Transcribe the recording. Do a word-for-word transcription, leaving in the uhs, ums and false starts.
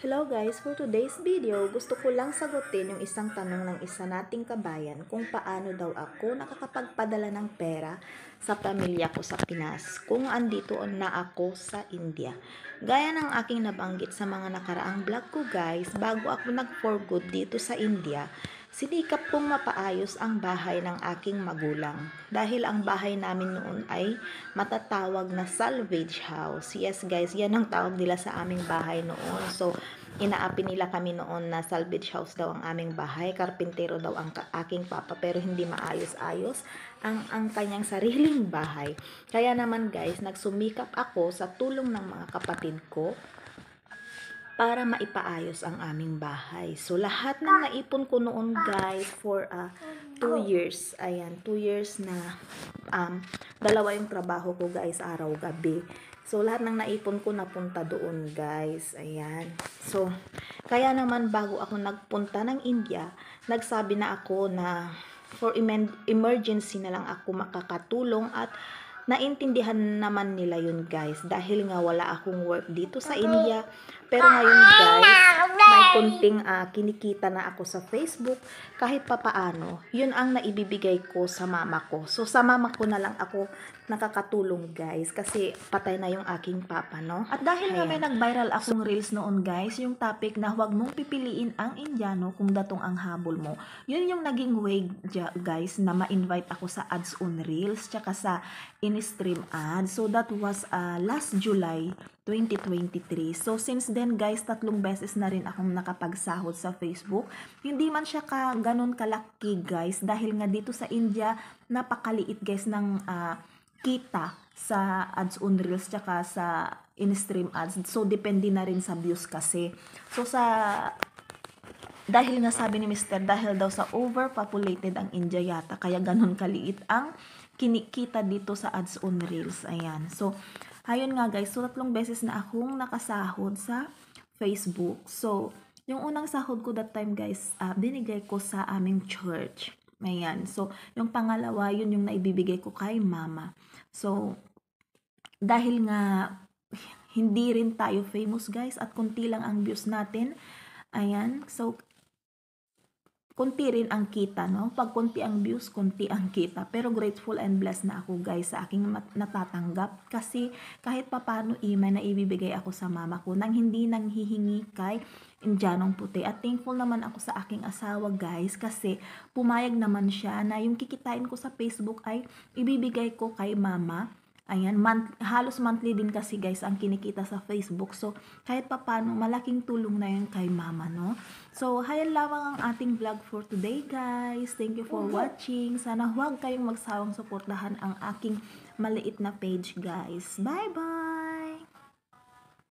Hello guys, for today's video, gusto ko lang sagutin yung isang tanong ng isa nating kabayan kung paano daw ako nakakapagpadala ng pera sa pamilya ko sa Pinas kung andito na ako sa India. Gaya ng aking nabanggit sa mga nakaraang vlog ko guys, bago ako nag-for good dito sa India, sinikap kong mapaayos ang bahay ng aking magulang. Dahil ang bahay namin noon ay matatawag na salvage house. Yes guys, yan ang tawag nila sa aming bahay noon. So, inaapi nila kami noon na salvage house daw ang aming bahay. Karpintero daw ang aking papa pero hindi maayos-ayos ang, ang kanyang sariling bahay. Kaya naman guys, nagsumikap ako sa tulong ng mga kapatid ko para maipaayos ang aming bahay. So, lahat ng naipon ko noon guys for uh, two years. Ayan, two years na um, dalawa yung trabaho ko guys, araw-gabi. So, lahat ng naipon ko napunta doon guys. Ayan. So, kaya naman bago ako nagpunta ng India, nagsabi na ako na for emergency na lang ako makakatulong at naintindihan naman nila yun guys dahil nga wala akong work dito sa India. Pero ngayon guys, may kunting uh, kinikita na ako sa Facebook kahit papaano. Yun ang naibibigay ko sa mama ko. So sa mama ko na lang ako nakakatulong guys kasi patay na yung aking papa, no? At dahil nga may nag-viral akong reels noon guys, yung topic na huwag mong pipiliin ang Indiano kung datong ang habol mo. Yun yung naging way guys na ma-invite ako sa ads on reels tsaka sa in-stream ads. So that was uh, last July twenty twenty-three. So since then guys, tatlong beses na rin akong nakapagsahod sa Facebook. Hindi man siya ka ganun kalaki guys dahil nga dito sa India napakaliit guys ng uh, kita sa ads on reels tsaka sa in-stream ads. So depende na rin sa views kasi. So sa dahil nga sabi ni mister dahil daw sa overpopulated ang India yata kaya ganun kaliit ang kinikita dito sa ads on reels. Ayan. So ayun nga guys, so tatlong beses na akong nakasahod sa Facebook. So, yung unang sahod ko that time guys, uh, binigay ko sa aming church. Ayan. So, yung pangalawa, yun yung naibibigay ko kay mama. So, dahil nga hindi rin tayo famous guys at konti lang ang views natin. Ayan. So, konti rin ang kita, no? Pag konti ang views, konti ang kita. Pero grateful and blessed na ako guys sa aking natatanggap. Kasi kahit papano ima na ibibigay ako sa mama ko nang hindi nang hihingi kay Indianong puti. At thankful naman ako sa aking asawa guys kasi pumayag naman siya na yung kikitain ko sa Facebook ay ibibigay ko kay mama. Ayan, month, halos monthly din kasi guys ang kinikita sa Facebook. So, kahit papano, malaking tulong na yun kay mama, no? So, hayan lamang ang ating vlog for today guys. Thank you for watching. Sana huwag kayong magsawang suportahan ang aking maliit na page guys. Bye-bye!